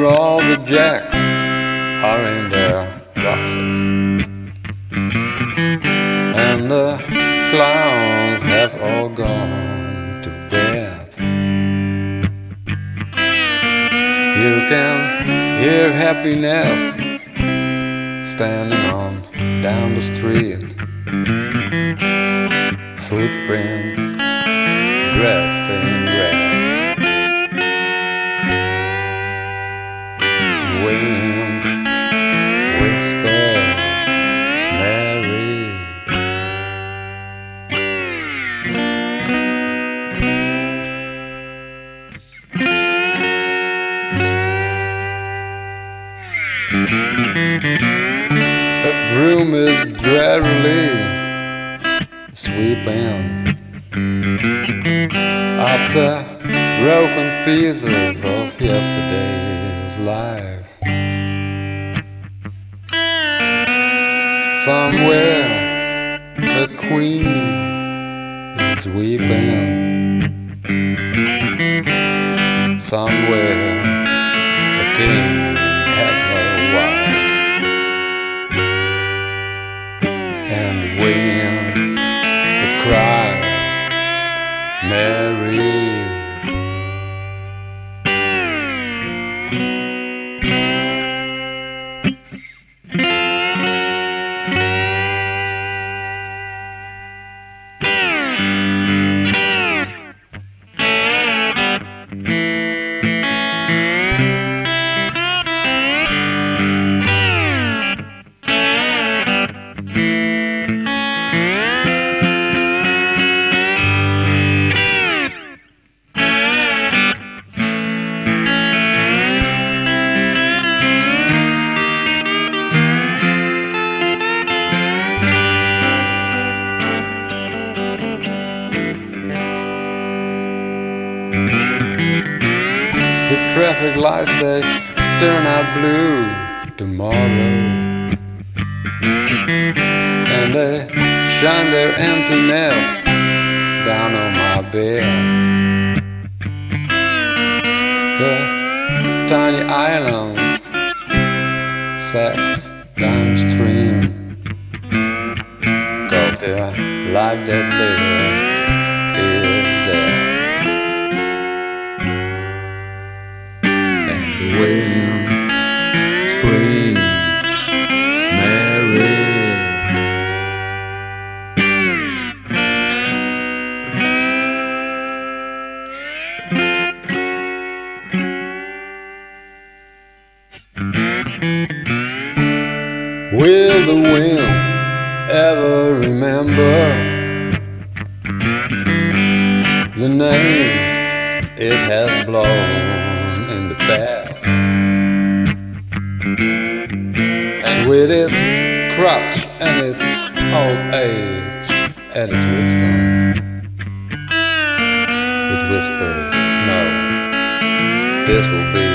all the jacks are in their boxes, and the clowns have all gone to bed. You can hear happiness standing on down the street, footprints dressed in red. Wind whispers Mary. A broom is drearily sweeping up the broken pieces of yesterday's life. Somewhere a queen is weeping. Somewhere a king has no wife. And wind, it cries, Mary. The traffic lights, they turn out blue tomorrow, and they shine their emptiness down on my bed. The tiny island sacks downstream, 'cause the life that lives is dead. Wind screams Mary. Will the wind ever remember the names it has blown in the past? And with its crutch and its old age and its wisdom, it whispers, no, this will be